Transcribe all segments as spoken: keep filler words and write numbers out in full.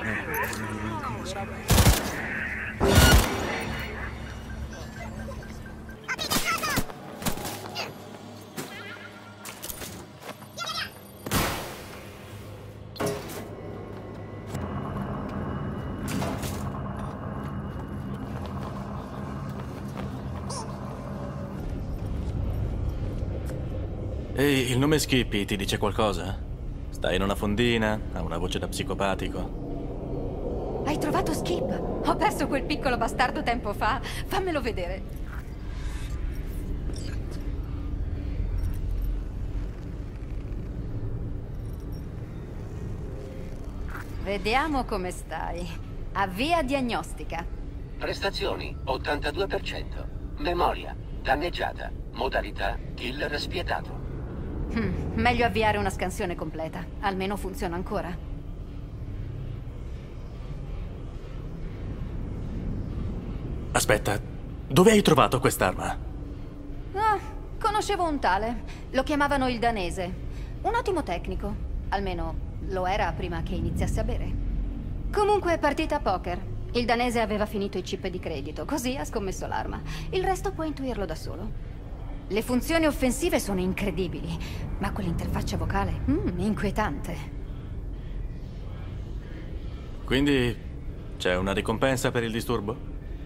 Ehi, il nome Skippy ti dice qualcosa? Stai in una fondina? Ha una voce da psicopatico. Hai trovato Skip? Ho perso quel piccolo bastardo tempo fa. Fammelo vedere. Vediamo come stai. Avvia diagnostica. Prestazioni ottantadue per cento. Memoria danneggiata. Modalità killer spietato. Hmm, meglio avviare una scansione completa. Almeno funziona ancora. Aspetta, dove hai trovato quest'arma? Ah, conoscevo un tale. Lo chiamavano il danese. Un ottimo tecnico. Almeno lo era prima che iniziasse a bere. Comunque, partita a poker. Il danese aveva finito i chip di credito, così ha scommesso l'arma. Il resto puoi intuirlo da solo. Le funzioni offensive sono incredibili, ma quell'interfaccia vocale, mm, inquietante. Quindi c'è una ricompensa per il disturbo?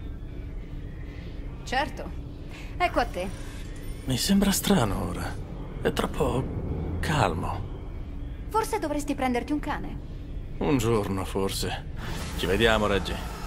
Certo. Ecco a te. Mi sembra strano ora. È troppo calmo. Forse dovresti prenderti un cane. Un giorno, forse. Ci vediamo, Reggie.